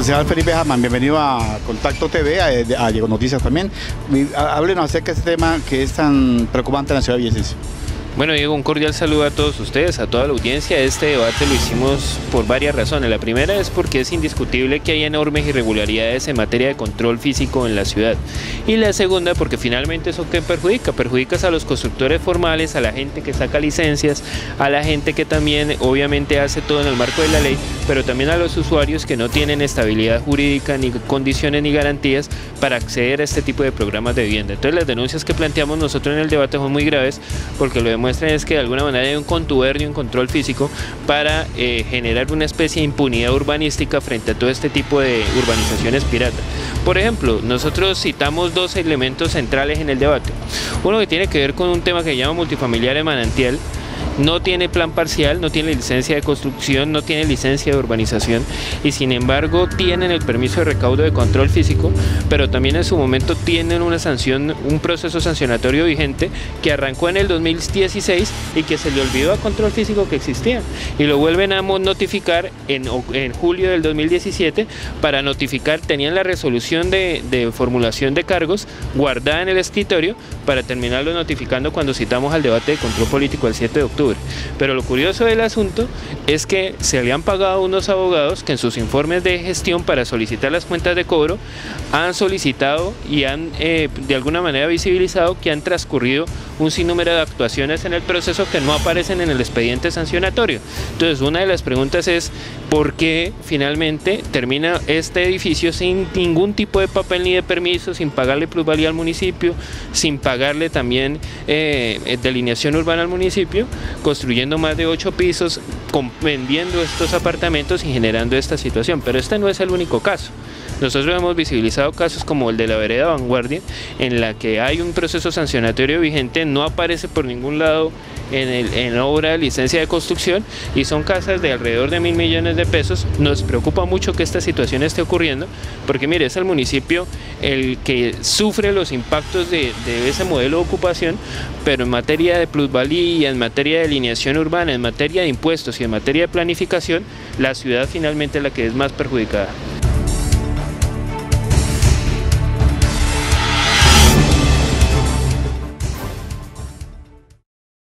Concejal Felipe Jamán, bienvenido a Contacto TV, a Llegó Noticias también. Háblenos acerca de este tema que es tan preocupante en la ciudad de Villavicencio. Bueno, Diego, un cordial saludo a todos ustedes, a toda la audiencia. Este debate lo hicimos por varias razones. La primera es porque es indiscutible que hay enormes irregularidades en materia de control físico en la ciudad. Y la segunda porque finalmente eso que perjudica a los constructores formales, a la gente que saca licencias, a la gente que también obviamente hace todo en el marco de la ley, pero también a los usuarios que no tienen estabilidad jurídica, ni condiciones ni garantías para acceder a este tipo de programas de vivienda. Entonces las denuncias que planteamos nosotros en el debate son muy graves porque lo demuestran es que de alguna manera hay un contubernio, un control físico para generar una especie de impunidad urbanística frente a todo este tipo de urbanizaciones piratas. Por ejemplo, nosotros citamos dos elementos centrales en el debate. Uno que tiene que ver con un tema que se llama multifamiliar en Manantial. No tiene plan parcial, no tiene licencia de construcción, no tiene licencia de urbanización y sin embargo tienen el permiso de recaudo de control físico, pero también en su momento tienen una sanción, un proceso sancionatorio vigente que arrancó en el 2016 y que se le olvidó a control físico que existía y lo vuelven a notificar en julio del 2017 para notificar, tenían la resolución de formulación de cargos guardada en el escritorio para terminarlo notificando cuando citamos al debate de control político el 7 de octubre. Pero lo curioso del asunto es que se le han pagado a unos abogados que en sus informes de gestión para solicitar las cuentas de cobro han solicitado y han de alguna manera visibilizado que han transcurrido un sinnúmero de actuaciones en el proceso que no aparecen en el expediente sancionatorio. Entonces una de las preguntas es ¿por qué finalmente termina este edificio sin ningún tipo de papel ni de permiso, sin pagarle plusvalía al municipio, sin pagarle también delineación urbana al municipio, construyendo más de 8 pisos, vendiendo estos apartamentos y generando esta situación? Pero este no es el único caso. Nosotros hemos visibilizado casos como el de la vereda Vanguardia, en la que hay un proceso sancionatorio vigente, no aparece por ningún lado en obra de licencia de construcción y son casas de alrededor de 1.000 millones de pesos. Nos preocupa mucho que esta situación esté ocurriendo porque mire, es el municipio el que sufre los impactos de ese modelo de ocupación, pero en materia de plusvalía, en materia de delineación urbana, en materia de impuestos y en materia de planificación, la ciudad finalmente es la que es más perjudicada.